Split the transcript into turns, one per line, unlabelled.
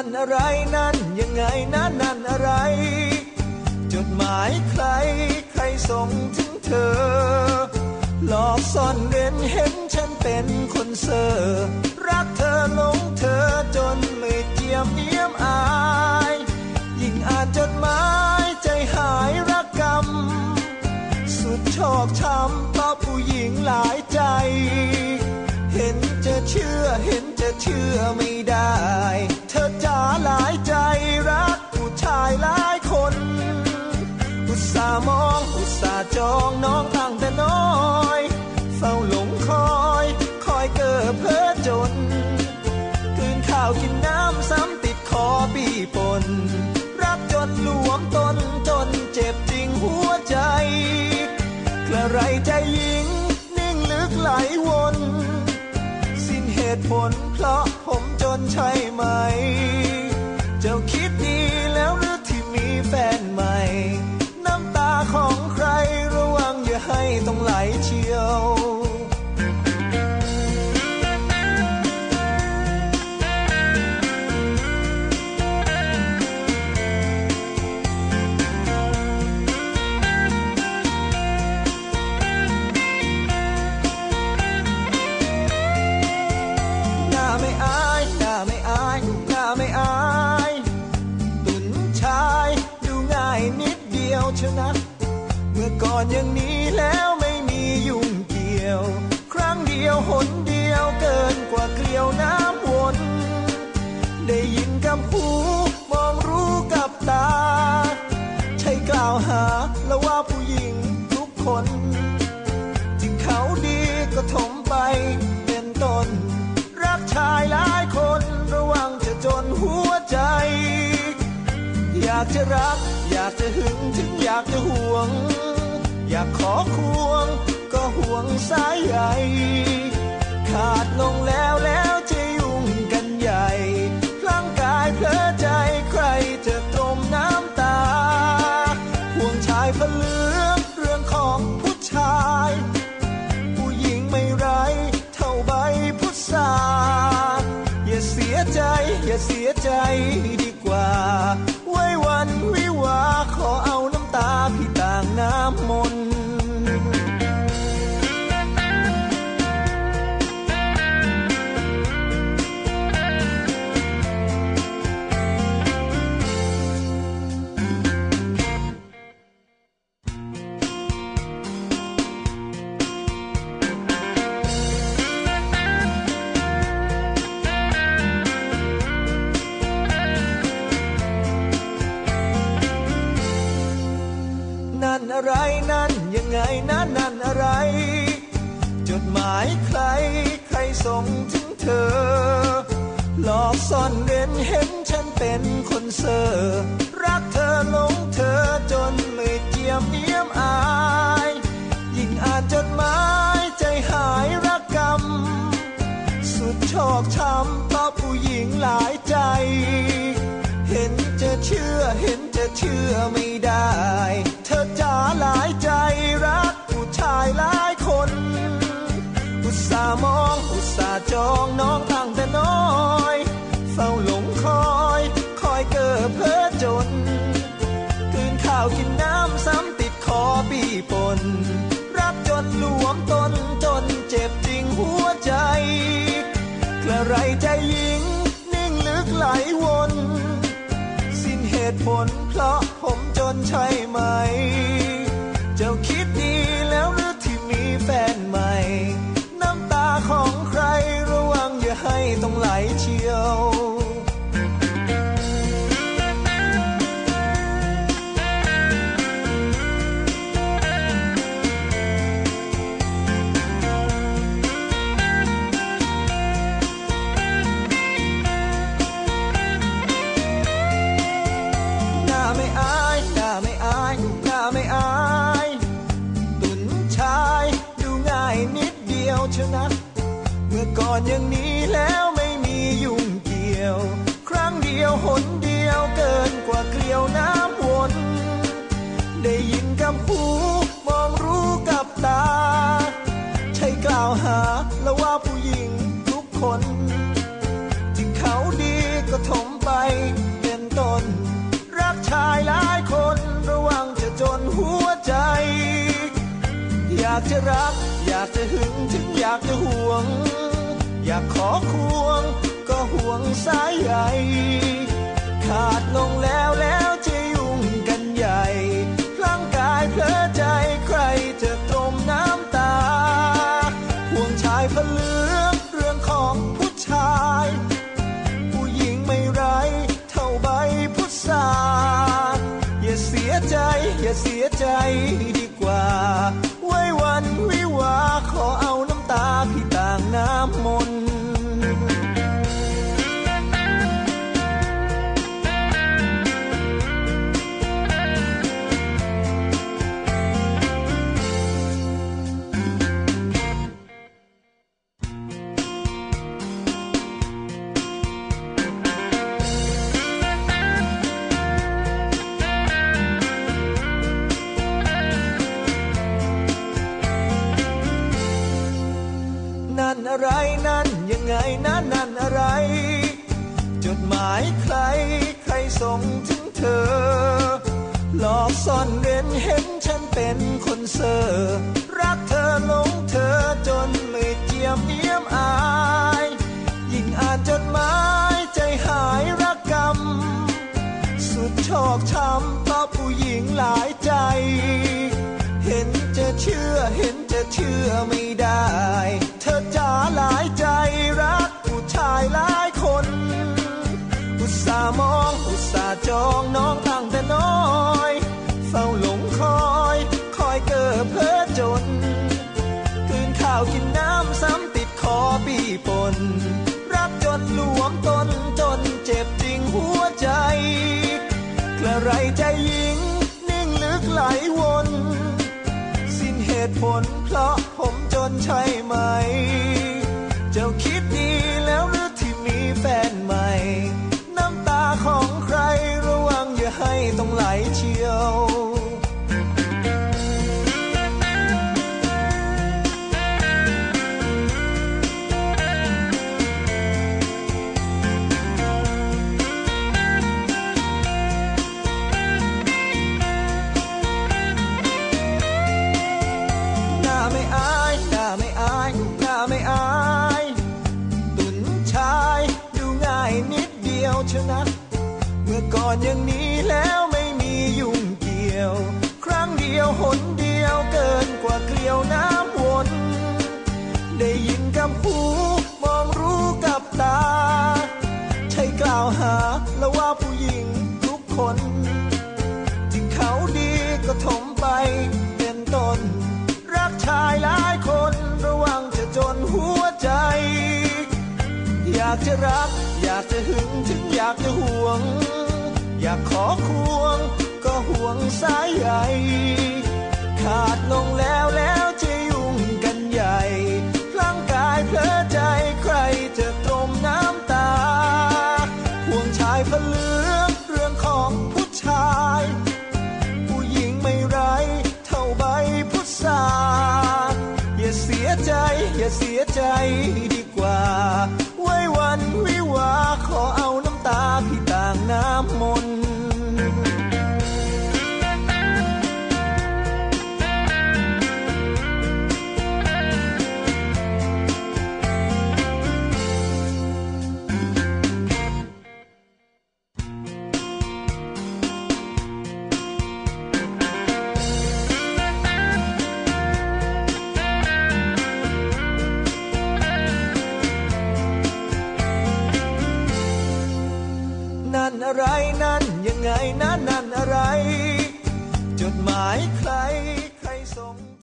อะไรนั่นยังไงนั่นอะไรจดหมายใครใครส่งถึงเธอหลอกซ่อนเร้นเห็นฉันเป็นคนเซ่อรักเธอหลงเธอจนไม่เจียมเยี่ยมอายยิ่งอ่านจดหมายใจหายระกำสุดชอกช้ำต่อผู้หญิงหลายใจเห็นจะเชื่อไม่ได้เธอจ๋าหลายใจรักผู้ชายหลายคนอุตส่าห์มองอุตส่าห์จองน้องตั้งแต่น้อยเฝ้าหลงคอยเกิดเพ้อจนคืนข้าวกินน้ำซ้ำติดคอปีปนรักจนหลวมต้นจนเจ็บจริงหัวใจกระไรใจหญิงนิ่งลึกไหลวนสิ้นเหตุผลเพราะผมจนใช่ไหมเจ้าคิดดีแล้วหรือที่มีแฟนใหม่น้ำตาของใครระวังอย่าให้ต้องไหลเชียวเมื่อก่อนอย่างนี้แล้วไม่มียุ่งเกี่ยวครั้งเดียวหนเดียวเกินกว่าเกลียวน้ำวนได้ยินกับหูมองรู้กับตาใช่กล่าวหาแล้วว่าผู้หญิงทุกคนที่เขาดีก็ถมไปเป็นต้นรักชายหลายคนระวังจะจนหัวใจอยากจะรักอยากจะหึงถึงอยากจะห่วงอยากขอควงก็ห่วงสายใยขาดลงแล้วจะยุ่งกันใหญ่พลั้งกายเพลอใจใครจะตรมน้ำตาห่วงชายพะเลือกเรื่องของผู้ชายผู้หญิงไม่ไรเท่าใบพุทราอย่าเสียใจดีกว่าไว้วันวิวาขอเอาน้ำตาพี่ต่างน้ำมนต์อะไรนั่นยังไงนั่นอะไรจดหมายใครส่งถึงเธอหลอกซ่อนเร้นเห็นฉันเป็นคนเซ่อรักเธอหลงเธอจนไม่เจียมเยี่ยมอายยิ่งอ่านจดหมายใจหายระกำสุดชอกช้ำต่อผู้หญิงหลายใจเห็นจะเชื่อไม่ได้เธอจ๋าหลายใจรักผู้ชายหลายคนอุตส่าห์มองอุตส่าห์จองน้องตั้งแต่น้อยเฝ้าหลงคอยเกิดเพ้อจนคืนข้าวกินน้ำซ้ำติดคอปีปนรักจนหลวมต้นจนเจ็บจริงหัวใจกระไรใจหญิงนิ่งลึกไหลวนเหตุผลเพราะผมจนใช่ไหมเจ้าคิดดีแล้วหรือที่มีแฟนใหม่น้ำตาของใครระวังอย่าให้ต้องไหลเชียวเมื่อก่อนอย่างนี้แล้วไม่มียุ่งเกี่ยวครั้งเดียวหนเดียวเกินกว่าเกลียวน้ำวนได้ยินกับหูมองรู้กับตาใช่กล่าวหาแล้วว่าผู้หญิงทุกคนที่เขาดีก็ถมไปากจะรักอยากจะหึงถึงอยากจะห่วงอยากขอควงก็ห่วงสายใยขาดลงแล้วจะยุ่งกันใหญ่ร่างกายเพลอใจใครจะตรมน้ำตาห่วงชายพเลือกเรื่องของผู้ชายผู้หญิงไม่ไรเท่าใบพุทราอย่าเสียใจดีกว่าไว้วันวิวาขอเอาน้ำตาพี่ต่างน้ำมนต์นั่นอะไรนั่นยังไงนั่นอะไรจดหมายใครส่งถึงเธอหลอกซ่อนเร้นเห็นฉันเป็นคนเซ่อรักเธอหลงเธอจนไม่เจียมเนียมอายยิ่งอ่านจดหมายใจหายระกำสุดชอกช้ำเพราะผู้หญิงหลายใจเห็นจะเชื่อไม่ได้เธอจ๋าหลายใจรักผู้ชายหลายคนอุตส่าห์มองอุตส่าห์จองน้องตั้งแต่น้อยเฝ้าหลงคอยเก้อเพ้อจนคืนข้าวกินน้ำซ้ำติดคอปีปนรักจนหลวมตนจนเจ็บจริงหัวใจกระไรใจหญิงนิ่งลึกไหลวนสิ้นเหตุผลเพราะผมจนใช่ไหมเจ้าคิดดีแล้วหรือที่มีแฟนใหม่น้ำตาของใครระวังอย่าให้ต้องไหลเชียวเมื่อก่อนอย่างนี้แล้วไม่มียุ่งเกี่ยวครั้งเดียวหนเดียวเกินกว่าเกลียวน้ำวนได้ยินกับหูมองรู้กับตาใช่กล่าวหาแล้วว่าผู้หญิงทุกคนที่เขาดีก็ถมไปเป็นต้นรักชายหลายคนระวังจะจนหัวใจอยากจะรักอยากจะหึงถึงอยากจะห่วงอยากขอควงก็ห่วงสายใยขาดลงแล้วจะยุ่งกันใหญ่ร่างกายเพลอใจใครจะตรมน้ำตาห่วงชายพเลือกเรื่องของผู้ชายผู้หญิงไม่ไรเท่าใบพุทราอย่าเสียใจดีกว่าไว้วันวิวาขอเอาน้ำตาพี่ต่างน้ำมนต์นั่นอะไรนั่นยังไงนั่นอะไรจดหมายใครส่ง